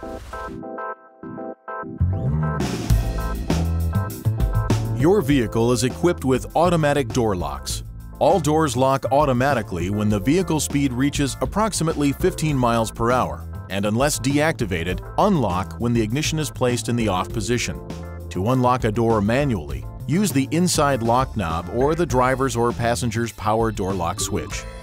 Your vehicle is equipped with automatic door locks. All doors lock automatically when the vehicle speed reaches approximately 15 miles per hour, and unless deactivated, unlock when the ignition is placed in the off position. To unlock a door manually, use the inside lock knob or the driver's or passenger's power door lock switch.